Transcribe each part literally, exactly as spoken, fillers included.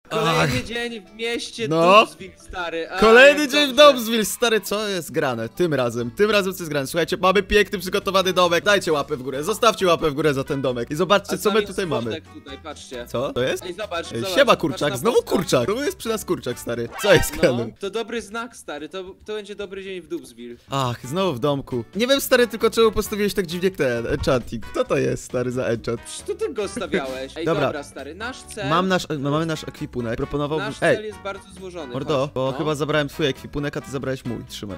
Kolejny dzień w mieście No. Doomsville, stary. A, Kolejny jak dzień w dobrze. Doomsville, stary, co jest grane? Tym razem, tym razem co jest grane. Słuchajcie, mamy piękny, przygotowany domek. Dajcie łapę w górę, zostawcie łapę w górę za ten domek. I zobaczcie, A co tam my jest tutaj mamy. wątek Tutaj, patrzcie. Co? To jest? Ej, zobacz, Ej, zobacz. siema patrz kurczak, na znowu wątka. kurczak. Znowu jest przy nas kurczak, stary. Co jest No, grane? to dobry znak, stary, to, to będzie dobry dzień w Doomsville. Ach, znowu w domku. Nie wiem, stary, tylko czemu postawiłeś tak dziwnie ten enchanting. Co to jest, stary, za enchant? Przecież to ty go stawiałeś. Ej, Dobra. dobra, stary, nasz cel... Mam nasz, no, mamy nasz ekwipunek. Proponowałbym... Nasz cel Ej, jest bardzo złożony. mordo, chodź. bo No. chyba zabrałem twój ekwipunek, a ty zabrałeś mój. Trzymaj.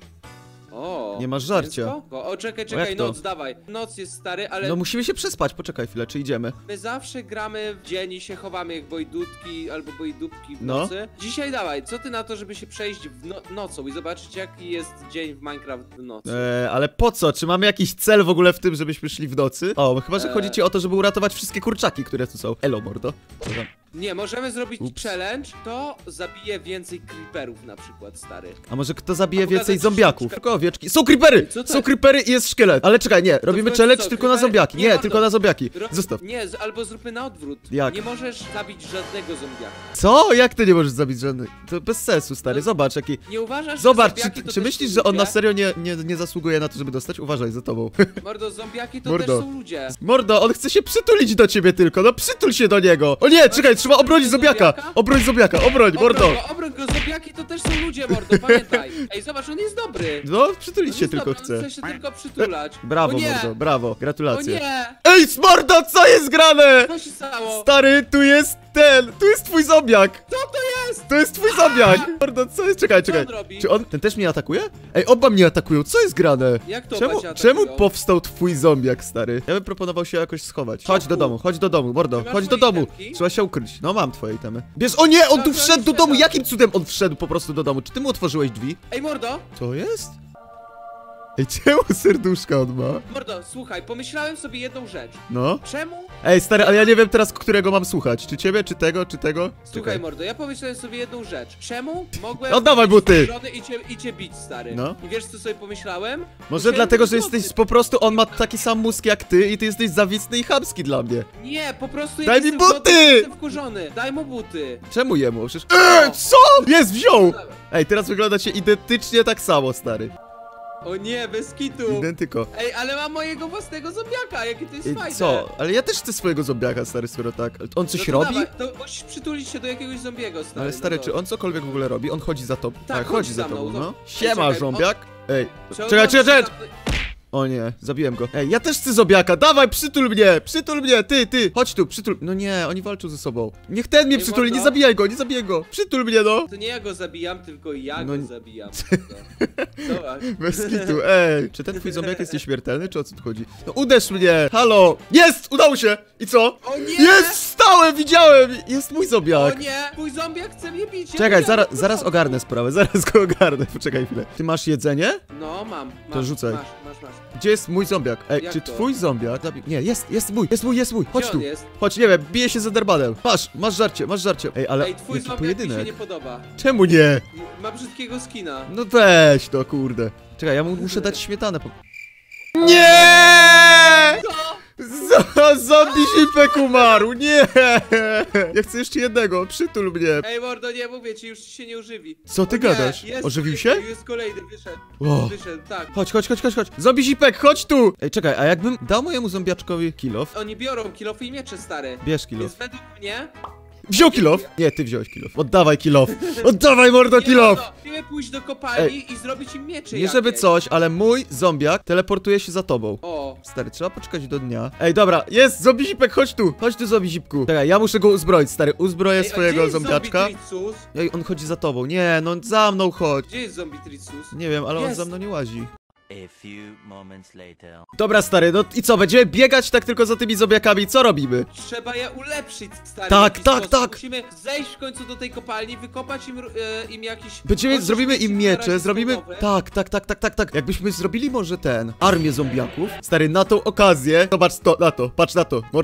O, Nie masz żarcia. mięsko? O, czekaj, jak czekaj, to? noc, dawaj. Noc jest, stary, ale No musimy się przespać, poczekaj chwilę, czy idziemy? my zawsze gramy w dzień i się chowamy jak bojdutki albo bojdupki w No. nocy. Dzisiaj dawaj, co ty na to, żeby się przejść w no nocą i zobaczyć jaki jest dzień w Minecraft w nocy? Eee, ale po co? Czy mamy jakiś cel w ogóle w tym, żebyśmy szli w nocy? O, chyba, że Eee. chodzi ci o to, żeby uratować wszystkie kurczaki, które tu są. Elo, mordo. Co tam? Nie, możemy zrobić Ups. challenge, to zabije więcej creeperów na przykład, stary. A może kto zabije A pokazać więcej ci zombiaków? sztuczkę. Tylko owieczki. Są creepery! Co to Są jest? creepery i jest szkielet. Ale czekaj, nie, robimy końcu challenge co, tylko na creepery? zombiaki. Nie, Nie, mordo. tylko na zombiaki. Ro Zostaw. Nie, z- albo zróbmy na odwrót. Jak? Nie możesz zabić żadnego zombiaka. Co? Jak ty nie możesz zabić żadnych? To bez sensu, stary. No. Zobacz, jaki... Nie uważasz, Zobacz, że zombiaki czy, to czy też myślisz, są że on ludzie? na serio nie, nie, nie zasługuje na to, żeby dostać? Uważaj za tobą. Mordo, zombiaki to Mordo. też są ludzie. Mordo, on chce się przytulić do ciebie tylko, no przytul się do niego. O nie, czekaj, trzeba obronić zombiaka. Obroń zombiaka, obroń, mordo. Obroń go, obroń go, zombiaki to też są ludzie, mordo, pamiętaj. Ej, zobacz, on jest dobry. No, przytulić On się jest tylko dobry, chce. On chce się tylko przytulać. Brawo, o nie, mordo, brawo, O gratulacje. nie, Ej, mordo, co jest grane? co się stało? Stary, tu jest ten, tu jest twój zombiak. Co to jest? To jest twój zombiak. Mordo, co jest? Czekaj, Co czekaj. on robi? Czy on, ten też mnie atakuje? Ej, oba mnie atakują, co jest grane? Jak to Czemu, oba cię czemu atakują? powstał twój zombiak, stary? Ja bym proponował się jakoś schować. Chodź do domu, chodź do domu, mordo, Ty masz chodź do moje domu. itemki? Trzeba się ukryć. No mam twoje itemy. Bierz, o nie, on tu Dobra, wszedł do już domu, wszedłem. jakim cudem on wszedł po prostu do domu? Czy ty mu otworzyłeś drzwi? Ej, mordo, Co jest? Ej, czemu serduszka on ma? mordo, słuchaj, pomyślałem sobie jedną rzecz. No. Czemu? Ej, stary, ale ja nie wiem teraz, którego mam słuchać. Czy ciebie, czy tego, czy tego? Słuchaj, Czekaj. mordo, ja pomyślałem sobie jedną rzecz. Czemu mogłem... Oddawaj być buty! wkurzony I cię, I cię bić, stary. No. I wiesz, co sobie pomyślałem? Może Musiałem dlatego, być że złoty. jesteś po prostu, on ma taki sam mózg jak ty i ty jesteś zawistny i chamski dla mnie. Nie, po prostu Daj jak mi jestem buty! złoty, jestem wkurzony. Daj mu buty. Czemu jemu? Przecież... Eee, co? Jest, wziął! Ej, teraz wyglądacie identycznie tak samo, stary. O nie, bez kitu. Identyko. Ej, ale mam mojego własnego zombiaka, jakie to jest I fajne. co? Ale ja też chcę swojego zombiaka, stary, skoro tak. On coś No to robi? Dawaj, to musisz przytulić się do jakiegoś zombiego, stary. Ale stary, no czy to- on cokolwiek w ogóle robi? On chodzi za tobą. Tak, chodzi chodzi za za mną, tobą, no. no. Ej, Siema, czekaj, zombiak. Ej, Czy on czekaj, ma- czekaj, czekaj! O nie, zabiłem go. Ej, ja też chcę zombiaka, dawaj, przytul mnie, przytul mnie, ty, ty, chodź tu, przytul. No nie, oni walczą ze sobą. Niech ten mnie Ej, przytuli, nie mordo. zabijaj go, nie zabijaj go. Przytul mnie, no. To nie ja go zabijam, tylko ja No go nie- zabijam. No. Zobacz. Bez kitu, ej. Czy ten twój zombiak jest nieśmiertelny, czy o co tu chodzi? No uderz mnie, halo. Jest, udało się. I co? O nie! Jest, wstałem, widziałem, jest mój O zombiak. nie! Mój zombiak chce mnie bić! ja Czekaj, wiedziałem zaraz, od zaraz początku. ogarnę sprawę, zaraz go ogarnę, poczekaj chwilę. Ty masz jedzenie? No, mam. To masz, rzucaj. Masz, masz, masz. Gdzie jest mój zombiak? Ej, Jak czy to? twój zombiak zabił? Nie, jest, jest mój, jest mój, jest mój. Chodź Gdzie tu. on jest? Chodź, nie wiem, bije się z Endermanem. Masz, masz żarcie, masz żarcie. Ej, ale Ej, twój jaki zombiak mi się pojedynek. nie podoba. Czemu nie? Ma brzydkiego skina. No weź to, kurde. Czekaj, ja mu muszę dać śmietanę. Po... Nie! Co? Z zombie zipek umarł, nie! Ja chcę jeszcze jednego, przytul mnie. Ej, mordo, nie mówię ci, już ci się nie używi. Co ty O nie, gadasz? jest Ożywił kolejny, się? Jest kolejny, wyszedł. O. Wyszedł, tak. Chodź, chodź, chodź, chodź, chodź. Zombie zipek, chodź tu! Ej, czekaj, a jakbym dał mojemu zombiaczkowi kilof? Oni biorą kilofy i miecze, stare. Bierz kilof. Więc według mnie... Wziął kilof! Nie, ty wziąłeś kilof. Oddawaj kilof! Oddawaj, mordo, Nie, kilof! mordo, musimy pójść do kopalni i zrobić im miecze Nie żeby jakieś. coś, ale mój zombiak teleportuje się za tobą. O. Stary, trzeba poczekać do dnia. Ej, dobra, jest, zombie zipek, chodź tu! Chodź tu, zombie zipku. Czekaj, ja muszę go uzbroić, stary. Uzbroję Ej, a gdzie swojego jest zombiaczka. zombie Tricus? Ej, on chodzi za tobą. Nie, no za mną chodź. Gdzie jest zombie Tricus? Nie wiem, ale on Jest. za mną nie łazi. A few moments later. Dobra, stary, no i co, będziemy biegać tak tylko za tymi zombiakami? Co robimy? Trzeba je ulepszyć, stary. Tak, w jakiś tak, sposób. tak. Musimy zejść w końcu do tej kopalni, wykopać im, e, im jakiś... Będziemy, chociaż zrobimy im na miecze, razie zrobimy... stołowe. Tak, tak, tak, tak, tak, tak. Jakbyśmy zrobili może ten... Armię zombiaków. Stary, na tą okazję... Zobacz to, na to, patrz na to, mordo.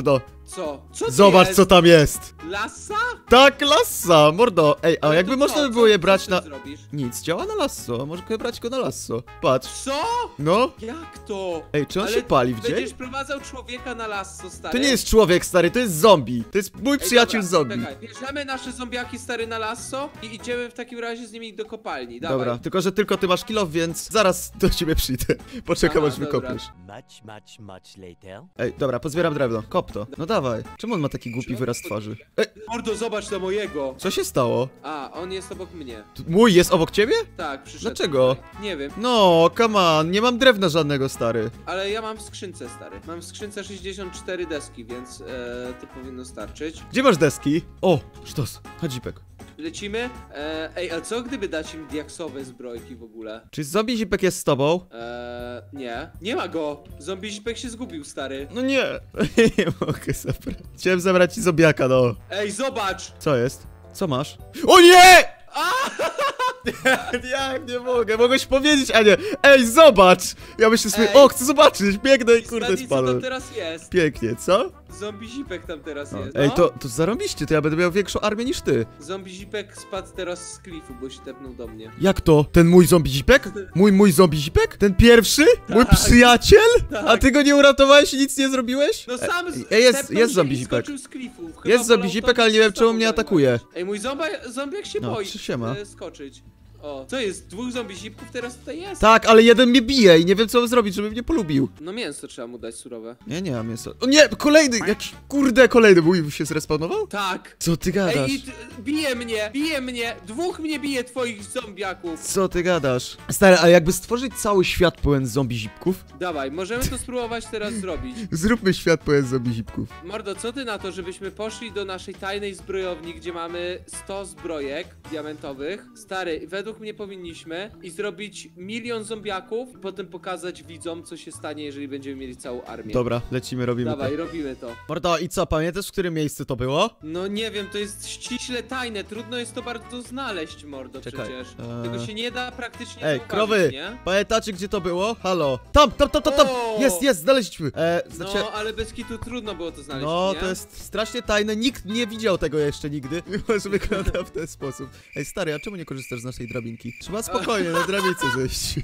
Co? Co to Zobacz, jest? co tam jest. Lasa? Tak, lassa, mordo. Ej, a Ale jakby to można co? by było je Co- brać co na... ty zrobisz? Nic, działa na lasso, może brać go na lasso. Patrz. Co? No. Jak to? Ej, czy on Ale się pali w dzień? Będziesz prowadzał człowieka na lasso, stary? To nie jest człowiek, stary, to jest zombie. To jest mój Ej, przyjaciel dobra, zombie. Czekaj, bierzemy nasze zombiaki, stary, na lasso i idziemy w takim razie z nimi do kopalni. Dawaj. Dobra, tylko że tylko ty masz kill, więc zaraz do ciebie przyjdę. Poczekam, Aha, aż dobra. wykopiesz. Much, much, much later. Ej, dobra, pozbieram drewno. Kop to. No dawaj. Czemu on ma taki głupi wyraz twarzy? Ej, Mordo, zobacz na mojego. co się stało? A, on jest obok mnie. Tu- Mój jest obok ciebie? Tak, przyszedł. Dlaczego? tutaj. Nie wiem, No, come on, nie mam drewna żadnego, stary. ale ja mam w skrzynce, stary. Mam w skrzynce sześćdziesiąt cztery deski, więc e, to powinno starczyć. Gdzie masz deski? O, sztos, chodź Zipek. Lecimy. E, ej, a co gdyby dać im diaksowe zbrojki w ogóle? Czy zombie Zipek jest z tobą? E, nie. Nie ma go. Zombie zipek się zgubił, stary. No nie, nie mogę zabrać. Chciałem zabrać ci zombiaka, no. Ej, zobacz! Co jest? Co masz? O nie! Jak nie mogę, mogłeś powiedzieć, a nie. Ej, zobacz! Ja myślę sobie, Ej. o, chcę zobaczyć, biegnę i kurde Stani, co tam spadłem. teraz jest? Pięknie, co? Zombie zipek tam teraz No. jest. Ej, no. to, to zarobiście, to ja będę miał większą armię niż ty. Zombie zipek spadł teraz z klifu, bo się tepnął do mnie. Jak to? Ten mój zombie zipek? Mój, mój zombie zipek? Ten pierwszy? Mój Tak. przyjaciel? Tak. A ty go nie uratowałeś i nic nie zrobiłeś? No sam z... Ej, jest, tepnął jest się zombie i zipek. skoczył z klifu. Chyba Jest zombie wolał zipek, to, ale nie niż wiem czemu z mnie tobą atakuje. zajmować. Ej, mój zombie, zombiak się No, boi siema. e, skoczyć. O, co jest? Dwóch zombie zipków teraz tutaj jest? Tak, ale jeden mnie bije i nie wiem co mam zrobić, żeby mnie polubił. No mięso trzeba mu dać surowe. Nie, nie mam mięsa. O nie, kolejny! Jakiś kurde kolejny mój się zrespawnował? Tak. Co ty gadasz? Ej, i t- bije mnie, bije mnie, dwóch mnie bije twoich zombiaków. Co ty gadasz? Stary, a jakby stworzyć cały świat pełen zombie zipków? Dawaj, możemy to spróbować teraz zrobić. Zróbmy świat pełen zombie zipków. Mordo, co ty na to, żebyśmy poszli do naszej tajnej zbrojowni, gdzie mamy sto zbrojek diamentowych? Stary, według mnie powinniśmy i zrobić milion zombiaków i potem pokazać widzom, co się stanie, jeżeli będziemy mieli całą armię. Dobra, lecimy, robimy Dawaj, to. robimy to. Mordo, i co, pamiętasz w którym miejscu to było? No nie wiem, to jest ściśle tajne, trudno jest to bardzo znaleźć, mordo, Czekaj, przecież. eee. Tego się nie da praktycznie Ej, zauważyć, krowy! nie? Pamiętacie gdzie to było? Halo? Tam, tam, tam, tam, tam! O! Jest, jest, znaleźliśmy! E, znaczy... No, ale bez kitu trudno było to znaleźć, No, nie? to jest strasznie tajne, nikt nie widział tego jeszcze nigdy, mimo że wygląda w ten sposób. Ej, stary, a czemu nie korzystasz z naszej drabinki? Trzeba spokojnie na drabince zejść.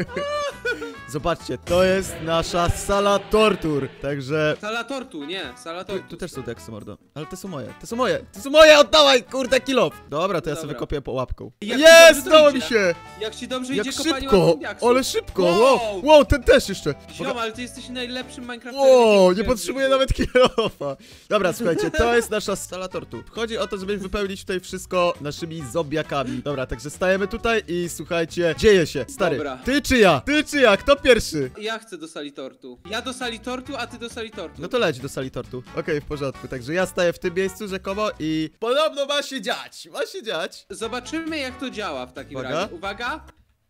Zobaczcie, to jest nasza sala tortur, także... Sala tortu, nie, sala Tu, tortu. tu też są teksty, mordo. Ale te są moje, te są moje, te są moje, oddawaj, kurde, kilo! Dobra, to ja sobie Dobra. kopię po łapką. Jak ci Jest, dobrze udało mi idzie. się! Jak ci dobrze Jak idzie kopanie szybko! ładombiaksów. Ale szybko! Wow! Wow, wow, ten też jeszcze! Ziom, ale ty jesteś najlepszym Minecrafterem. O, jakiego nie widziałem potrzebuję w życiu. nawet kilofa. Dobra, słuchajcie, to jest nasza sala tortur. Chodzi o to, żeby wypełnić tutaj wszystko naszymi zombiakami. Dobra, także stajemy tutaj i słuchajcie, dzieje się. Stary, Dobra. ty czy ja? Ty czy ja? Kto pierwszy? Ja chcę do sali tortu. Ja do sali tortu, a ty do sali tortu. No to leć do sali tortu. Okej, w porządku. Także ja staję w tym miejscu rzekomo i podobno ma się dziać. Ma się dziać. Zobaczymy, jak to działa w takim Uwaga. razie. Uwaga.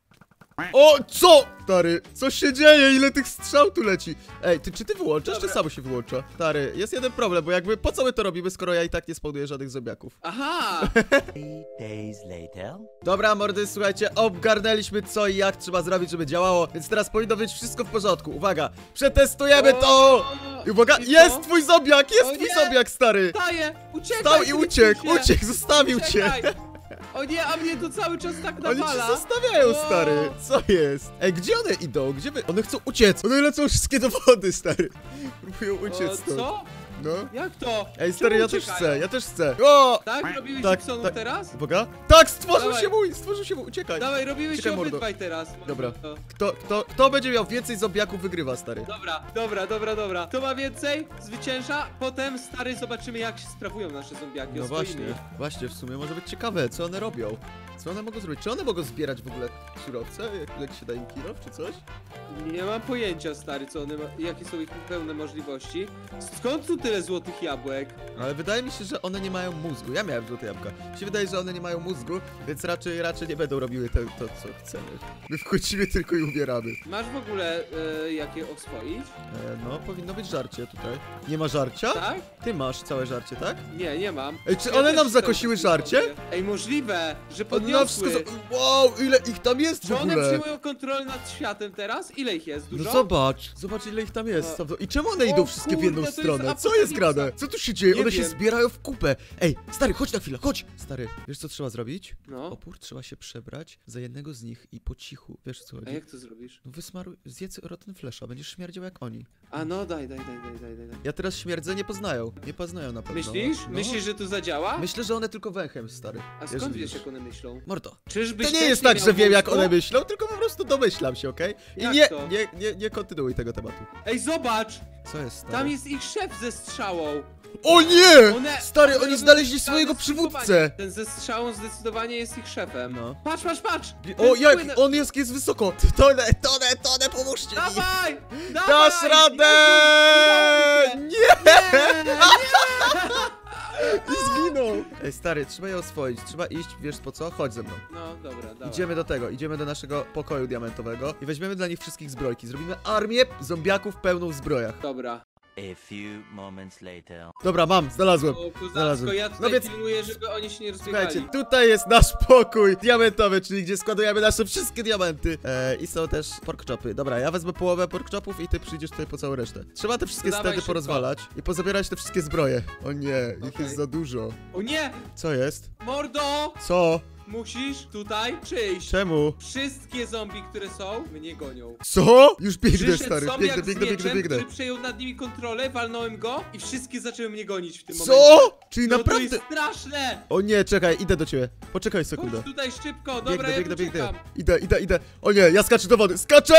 O, co? Stary, co się dzieje? Ile tych strzał tu leci? Ej, ty, czy ty wyłączasz, Dobra. czy samo się wyłącza? Stary, jest jeden problem, bo jakby po co my to robimy, skoro ja i tak nie spawnuję żadnych zombiaków? Aha. Three days later. Dobra, mordy, słuchajcie, ogarnęliśmy co i jak trzeba zrobić, żeby działało, więc teraz powinno być wszystko w porządku. Uwaga, przetestujemy to! I uwaga, I co? jest twój zombiak, jest O twój nie! zombiak, stary! Staję, uciekaj. Stał i uciekł, Filipie. uciekł, zostawił cię! Uciekaj. O nie, a mnie to cały czas tak Oni nawala. cię zostawiają, O. stary, co jest? Ej, gdzie one idą? Gdzie wy? One chcą uciec, one lecą wszystkie do wody, stary. Próbują uciec O, stąd. co? No. Jak to? Ej, stary, Czemu ja też uciekają? chcę, ja też chcę. O! Tak? Robiłeś Tak, Dixonów tak. teraz? Uwaga. Tak, stworzył Dawaj. się mój, stworzył się mój, uciekaj. Dawaj, robiłeś Uciekaj, się mordo. obydwaj teraz. Dobra. Mordo. Kto, kto, kto będzie miał więcej zombiaków, wygrywa, stary. Dobra, dobra, dobra, dobra. Kto ma więcej? Zwycięża. Potem, stary, zobaczymy, jak się sprawują nasze zombiaki. No oswoimy właśnie, ich. właśnie, w sumie może być ciekawe, co one robią. Co one mogą zrobić? Czy one mogą zbierać w ogóle surowce, jak, jak się da im kilof, czy coś? Nie mam pojęcia, stary, co one ma, jakie są ich pełne możliwości. Skąd tu tyle złotych jabłek? Ale wydaje mi się, że one nie mają mózgu. Ja miałem złote jabłka. Mi się wydaje, że one nie mają mózgu, więc raczej, raczej nie będą robiły to, to co chcemy. My wchodzimy tylko i umieramy. Masz w ogóle e, jakie oswoić? E, no, powinno być żarcie tutaj. Nie ma żarcia? Tak? Ty masz całe żarcie, tak? Nie, nie mam. Ej, czy Ja one też nam chcę zakosiły wszystko żarcie? sobie. Ej, możliwe, że One nam wszystko podniosły. za... Wow, ile ich tam jest w Czy one ogóle? przyjmują kontrolę nad światem teraz? Ile ich jest? Dużo? No zobacz, zobacz ile ich tam jest. O. I czemu one idą O wszystkie w jedną kurde, to stronę? jest Co jest grane? Co tu się dzieje? Nie One się wiem. zbierają w kupę. Ej, stary, chodź na chwilę, chodź! Stary, wiesz co trzeba zrobić? No, Opór trzeba się przebrać za jednego z nich i po cichu. Wiesz o co a chodzi? jak to zrobisz? No wysmaruj, zjedz Rotten Flesha, będziesz śmierdział jak oni. A no, daj, daj, daj, daj, daj, daj. Ja teraz śmierdzę, nie poznają. Nie poznają na pewno. Myślisz? No. Myślisz, że to zadziała? Myślę, że one tylko węchem, stary. A Wiesz, skąd wiesz, widzisz. jak one myślą? Mordo. Czyżbyś To nie też jest tak, miał że wiem jak mózgu? one myślą, tylko po prostu domyślam się, okej? I Jak nie, to? nie, nie, nie kontynuuj tego tematu. Ej, zobacz! Co jest, stary? Tam jest ich szef ze strzałą. O nie! One, Stary, one oni robią znaleźli specjalne swojego skrzyżowanie. przywódcę! Ten ze strzałą zdecydowanie jest ich szefem. No. Patrz, patrz, patrz! O, Ten jak? płynę- On jest, jest wysoko! Tonę, tonę, tonę, pomóżcie mi! Dawaj! Dawaj! Dasz radę! Jezu, Nie! Nie! Nie! I zginął! Ej, stary, trzeba je oswoić, trzeba iść, wiesz po co? Chodź ze mną. No, dobra, dawaj. Idziemy do tego, idziemy do naszego pokoju diamentowego i weźmiemy dla nich wszystkich zbrojki. Zrobimy armię zombiaków pełną w zbrojach. Dobra. A few moments later. Dobra, mam, znalazłem. O, kozacko, Znalazłem. ja tutaj No więc- pilnuję, żeby oni się nie rozbiegali. Słuchajcie, tutaj jest nasz pokój diamentowy, czyli gdzie składujemy nasze wszystkie diamenty. E, I są też porkchopy. Dobra, ja wezmę połowę porkchopów i ty przyjdziesz tutaj po całą resztę. Trzeba te wszystkie To dawaj stedy szybko. porozwalać i pozabierać te wszystkie zbroje. O nie, ich Okej. jest za dużo. O nie! Co jest? Mordo! Co? Musisz tutaj przyjść. Czemu? Wszystkie zombie, które są, mnie gonią. Co? Już biegnę, Przyszedł stary, zombiak biegnę, z biegnę, mieczem, biegnę, biegnę. który przejął nad nimi kontrolę, walnąłem go i wszystkie zaczęły mnie gonić w tym momencie. Co? Czyli No to naprawdę... jest straszne! O nie, czekaj, idę do ciebie. Poczekaj sekundę. Chodź tutaj szybko, dobra, Biegnę, ja biegnę, tu biegnę. czekam. Idę, idę, idę. O nie, ja skaczę do wody. Skaczę!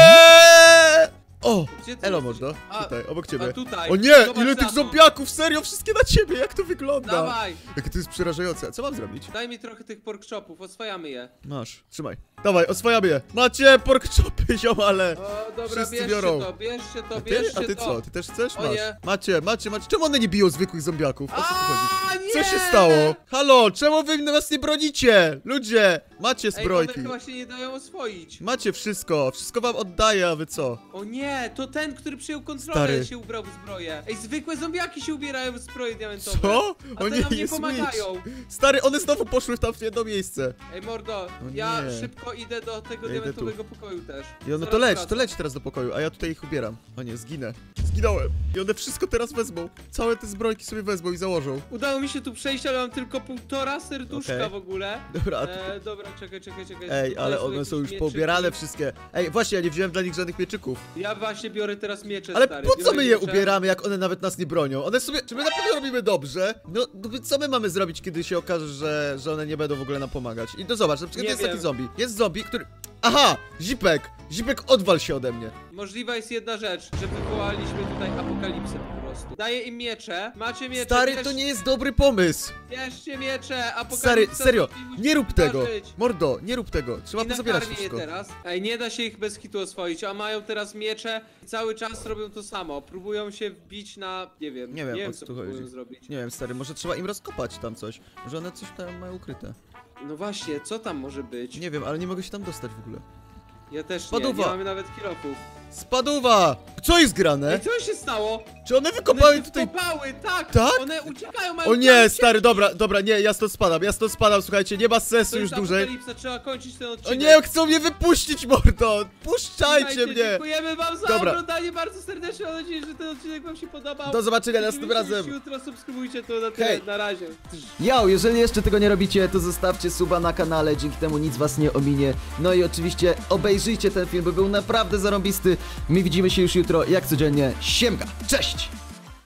O! Gdzie ty Elo, jesteś? mordo. A, Tutaj, obok ciebie. A tutaj. O nie, Zobacz ile za tych to. zombiaków, serio, wszystkie na ciebie, jak to wygląda? Dawaj, Jakie to jest przerażające. Co mam zrobić? daj mi trochę tych porkchopów, oswajamy je. Masz, trzymaj. Dawaj, oswajamy je. Macie porkchopy, ziomale. O, dobra, Wszyscy bierzcie biorą. to, bierzcie to, A ty? bierzcie A ty to. co? Ty też chcesz? O Masz. nie. Macie, macie, macie. Czemu one nie biją zwykłych zombiaków? O co tu chodzi? A, nie! Co się stało? Halo, czemu wy nas nie bronicie? Ludzie, macie Ej, one zbrojki. chyba się nie dają oswoić. Macie wszystko, wszystko wam oddaję, a wy co? O nie, to ten, który przyjął kontrolę, Stary. się ubrał w zbroję. Ej, zwykłe zombiaki się ubierają w zbroje diamentowe. Co? A O te nie, nam nie jest pomagają. Witch. Stary, one znowu poszły tam w jedno miejsce. Ej, mordo, O ja nie. szybko idę do tego Ja idę diamentowego pokoju też. I one Zaraz to leć, wracam. to leć teraz do pokoju, a ja tutaj ich ubieram. O nie, zginę. Zginąłem. I one wszystko teraz wezmą. Całe te zbrojki sobie wezmą i założą. Udało mi się tu przejść, ale mam tylko półtora serduszka Okej. w ogóle. Dobra, a ty... E, dobra, czekaj, czekaj, czekaj. Ej, Tutaj ale są one jakieś są już mieczyki. poubierane wszystkie. Ej, właśnie, ja nie wziąłem dla nich żadnych mieczyków. Ja właśnie biorę teraz miecze, Ale stary. po co Biorę my je miecze. ubieramy, jak one nawet nas nie bronią? One sobie... Czy my na pewno robimy dobrze? No, no co my mamy zrobić, kiedy się okaże, że, że one nie będą w ogóle nam pomagać? I to zobacz, na przykład Nie jest wiem. taki zombie. Jest zombie, który... Aha! Zipek! Zipek, odwal się ode mnie. Możliwa jest jedna rzecz, że wywołaliśmy tutaj apokalipsę po prostu. Daję im miecze, macie miecze, Stary, bierz, to nie jest dobry pomysł. bierzcie miecze, apokalipsa Stary, serio, to musi nie rób tego. wydarzyć. Mordo, nie rób tego. Trzeba I pozabierać nakarmię je wszystko. teraz. Ej, nie da się ich bez hitu oswoić, a mają teraz miecze i cały czas robią to samo. Próbują się wbić na, nie wiem, Nie wiem, nie o wiem co co tu próbują chodzi. zrobić. Nie wiem, stary, może trzeba im rozkopać tam coś. Może one coś tam mają ukryte. No właśnie, co tam może być? Nie wiem, ale nie mogę się tam dostać w ogóle. Ja też nie, Spaduwa. nie mamy nawet kilofów. Spaduwa! Co jest grane? Ej, co się stało? Czy one One wykopały się tutaj... wkopały, tak! Tak? One uciekają, mają O nie, tam stary, uciekać. dobra, dobra, nie, ja stąd spadam, ja stąd spadam, słuchajcie, nie ma To sensu już jest dłużej. apokalipsa, trzeba kończyć ten O odcinek. nie, chcą mnie wypuścić, mordo! Puszczajcie Słuchajcie, mnie! Dziękujemy wam za Dobra. oglądanie bardzo serdecznie, mam nadzieję, że ten odcinek wam się podobał. Do zobaczenia Widzimy następnym się już razem. jutro, subskrybujcie to na tyle, Hej. na razie. Yo, jeżeli jeszcze tego nie robicie, to zostawcie suba na kanale, dzięki temu nic was nie ominie. No i oczywiście obejrzyjcie ten film, bo był naprawdę zarąbisty. My widzimy się już jutro, jak codziennie. Siemka, cześć!